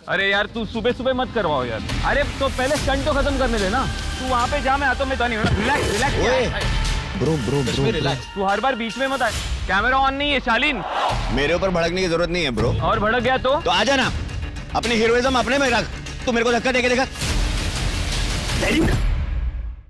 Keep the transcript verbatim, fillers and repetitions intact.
अरे यार तू सुबह सुबह मत करवाओ यार। अरे तो पहले स्टंट तो खत्म करने दे ना। तू वहाँ पे जा, मैं आता हूँ। मैं तो नहीं। Relax relax bro bro bro relax. तू हर बार बीच में मत आ। कैमरा ऑन नहीं है शालीन। मेरे ऊपर भड़कने की जरूरत नहीं है ब्रो। और भड़क गया तो तो आजा ना, अपनी हीरोइज्म अपने में रख। तू मेरे को धक्का देके देखा।